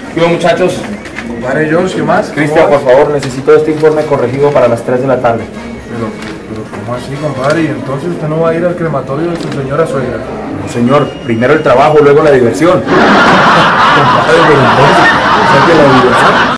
¿Qué hubo, muchachos? Compadre George, ¿qué más? Cristian, por favor, necesito este informe corregido para las 3 de la tarde. Pero ¿cómo así, compadre? ¿Y entonces usted no va a ir al crematorio de su señora suegra? No, señor, primero el trabajo, luego la diversión. Compadre, pero entonces, o sea que la diversión